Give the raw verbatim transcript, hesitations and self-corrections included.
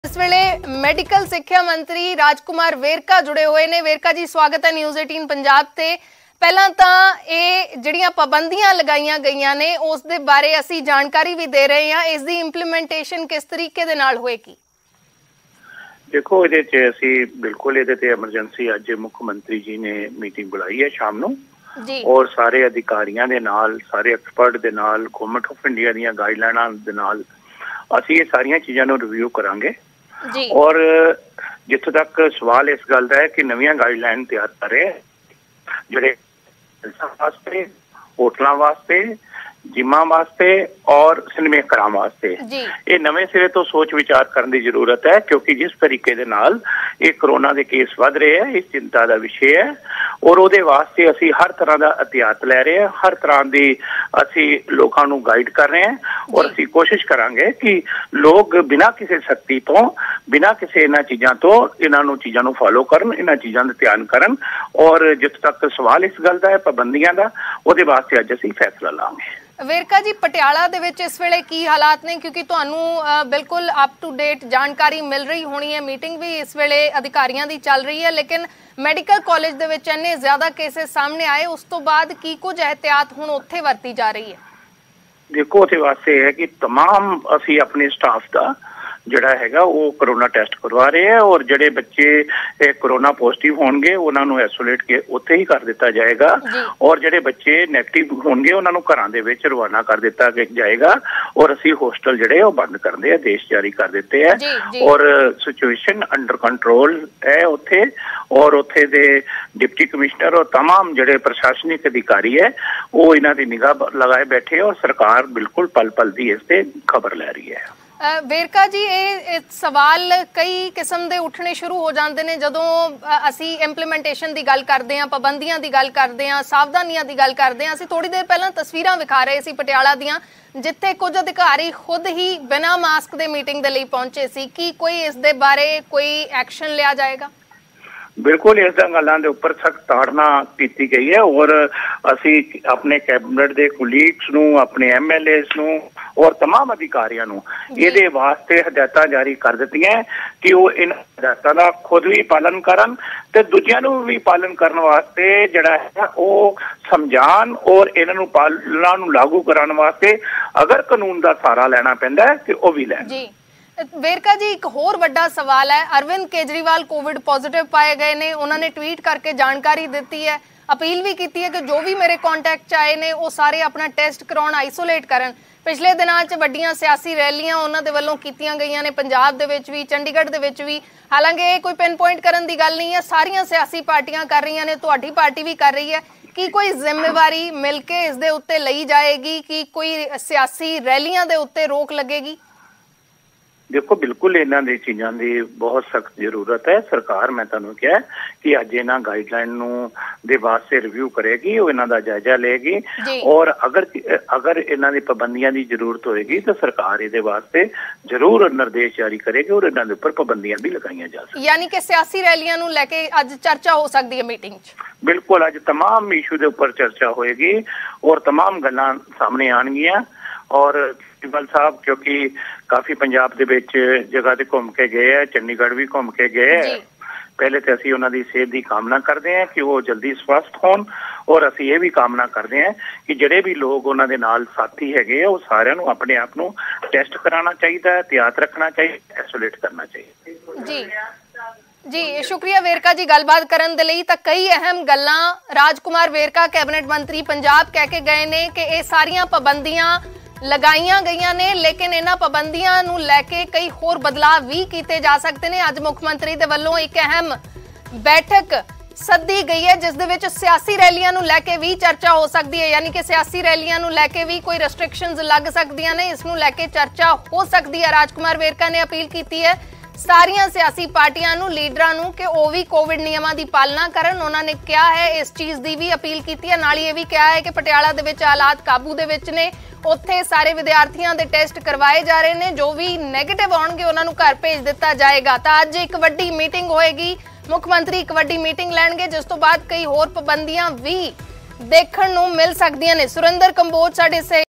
इस वेले मैडिकल सिक्ख्या मंत्री राजकुमार वेरका जुड़े हुए ने। वेरका जी स्वागत है न्यूज़ अठारह पंजाब ते। पहला तां ये जिहड़ियां पाबंदियां लगाईयां गईयां ने उस दे बारे असीं जानकारी भी दे रहे हैं, इस दी इंप्लीमेंटेशन किस तरीके दे नाल होएगी? देखो इहदे च असीं बिल्कुल इहदे ते एमरजेंसी अज मुख मंत्री जी ने मीटिंग बुलाई है शाम नूं जी और सारे अधिकारियों दे नाल सारे एक्सपर्ट दे नाल गवर्नमेंट ऑफ इंडिया दीयां गाइडलाइनां दे नाल असीं ये सारियां चीज़ां नूं रिव्यू करांगे जी और जिथों तक सवाल इस गल दा है कि नवीं गाइडलाइन तैयार कर रहे हैं जिहड़े वास्ते होटलों वास्ते जिमां वास्ते और सिनेमा घरां वास्ते ये नवे सिरे तो सोच विचार करने की जरूरत है, क्योंकि जिस तरीके दे नाल ये कोरोना के केस वध रहे हैं इस चिंता का विषय है और उहदे वास्ते असी हर तरह का एहतियात लै रहे हैं, हर तरह की असी लोगों को गाइड कर रहे हैं और असी कोशिश करांगे कि लोग बिना किसी सख्ती तो बिना किसी इन्हां चीज़ों तो इन्हां चीज़ों को फॉलो करन, इन्हां चीज़ों का ध्यान करन और जिथे तक सवाल इस गल का है पाबंदियां का उहदे वास्ते अज असी फैसला लांगे। वेरका जी पटियाला दे विच इस वेले की हालात ने, क्योंकि तुहानूं बिल्कुल अप टू डेट जानकारी मिल रही होनी है, मीटिंग भी इस वेले अधिकारियों की चल रही है, लेकिन मैडिकल कॉलेज दे विच इन्ने ज्यादा केसेस सामने आए उस तो बाद की कुछ एहतियात हुण उत्थे वरती जा रही है? देखो उहदे वास्ते है कि तमाम असी अपने स्टाफ का जड़ा हैगा वो कोरोना टेस्ट करवा रहे हैं और जड़े बच्चे कोरोना पॉजिटिव होंगे उन्होंने आइसोलेट के उत्थे ही कर दिता जाएगा और जड़े बच्चे नेगेटिव होंगे उन्होंने घरां दे विच रवाना कर दिता जाएगा और असी होस्टल जड़े वो बंद करते हैं, आदेश जारी कर देते हैं और सिचुएशन अंडर कंट्रोल है उत्थे और उत्थे दे डिप्टी कमिश्नर और तमाम जड़े प्रशासनिक अधिकारी है वो इन्हां दी निगाह लगाए बैठे और सरकार बिल्कुल पल पल दी इस ते खबर लै रही है। वेरका जी ये सवाल कई किस्म के उठने शुरू हो जाते हैं जदों असी इंप्लीमेंटेशन की गल करते हैं, पाबंदियां की गल करते हैं, सावधानियां की गल करते हैं। असी थोड़ी देर पहला तस्वीरां विखा रहे सी पटियाला दियां जिथे कुछ अधिकारी खुद ही बिना मास्क के मीटिंग के लिए पहुंचे सी। की कोई इस दे बारे कोई एक्शन लिया जाएगा? बिल्कुल इस गलों के उपर सख्त ताड़ना की गई है और असी अपने कैबिनेट के कुलीग्स नूं, अपने एम एल एस नूं और तमाम अधिकारियों नूं इहदे वास्ते हदायत जारी कर दी हैं कि वो इन हदायतों का खुद भी पालन करन ते दूजियां नूं भी पालन करने वास्ते जिहड़ा है वो समझाण और इन्हां नूं पालना नूं लागू कराने वास्ते अगर कानून का सहारा लेना पैंदा है कि वो भी लैण। वेरका जी एक होर वड्डा सवाल है, अरविंद केजरीवाल कोविड पॉजिटिव पाए गए ने, उन्होंने ट्वीट करके जानकारी दी है, अपील भी की है कि जो भी मेरे कॉन्टैक्ट आए ने वो सारे अपना टेस्ट कराउण, आइसोलेट करन। पिछले दिनों च वड्डियां सियासी रैलियां उन्हां दे वल्लों कीतियां गईयां ने पंजाब दे विच भी, चंडीगढ़ दे विच भी। हालांकि ये कोई पिन पॉइंट करन दी गल नहीं है, सारियां सियासी पार्टियां कर रही ने, तुहाडी पार्टी भी कर रही है। कि कोई जिम्मेवारी मिलके इस दे उत्ते लई जाएगी कि कोई सियासी रैलियां दे उत्ते रोक लगेगी? देखो बिल्कुल इन्हां दी चीज़ां दी बहुत सख्त जरूरत है। सरकार मैं तुहानूं कहा कि अज इन्हां गाइडलाइन नूं दे वास्ते रिव्यू करेगी, वो इन्हां दा जायजा लेगी और अगर अगर इन्हां दी पाबंदियां दी जरूरत होएगी तो सरकार इहदे वास्ते जरूर निर्देश जारी करेगी और इन्हां दे उपर पाबंदियां भी लगाईयां जा सकदियां। यानी कि सियासी रैलियां नूं लैके अज चर्चा हो सकदी है मीटिंग च? बिल्कुल अज तमाम इशू दे उपर चर्चा होएगी और तमाम गल्लां सामने आउणगियां और प्रिंसिपल साहब क्योंकि काफी पंजाब दे विच जगह ते घूम के गए हैं, चंडीगढ़ भी घूम के गए हैं, पहले तो असी उन्हां दी सेहत की कामना करते हैं कि वो जल्दी स्वस्थ होण और असी ये भी कामना करते हैं कि जिहड़े भी लोग उन्हां दे नाल साथी हैगे वो सारिआं नूं अपने आप नूं टेस्ट कराना चाहिए, एहतियात रखना चाहिए, आइसोलेट करना चाहिए। जी जी शुक्रिया वेरका जी गलबात करन दे लई। तां कई अहम गल्लां राजकुमार वेरका कैबिनेट मंत्री पंजाब कह के गए ने कि ये सारियां पाबंदियां लगाईयां गईयां ने, लेकिन इन्हां पाबंदियां नूं लैके कई होर बदलाव भी कीते जा सकते हैं। अज मुख मंत्री दे वल्लों एक अहम बैठक सद्दी गई है जिस दे विच सियासी रैलियां नूं लैके भी चर्चा हो सकती है, यानी कि सियासी रैलियां नूं लैके भी कोई रेस्ट्रिक्शनस लग सकदियां ने, इस नूं लैके चर्चा हो सकती है। राजकुमार वेरका ने अपील की है सारियां सियासी पार्टियां नूं, लीडरां नूं कि वो भी कोविड नियमां दी पालना करन। उन्होंने कहा है इस चीज़ की भी अपील की है, नाल ये भी कहा है कि पटियाला दे विच हालात काबू दे विच ने, उत्थे सारे विद्यार्थियों के टेस्ट करवाए जा रहे हैं, जो भी नैगेटिव आउणगे उन्हां नूं घर भेज दिता जाएगा। तो अज एक वड्डी मीटिंग होएगी, मुख मंत्री एक वड्डी मीटिंग लैणगे जिस तो बाद कई होर पाबंदियां भी देखण नूं मिल सकदियां ने। सुरेंद्र कंबोज साडे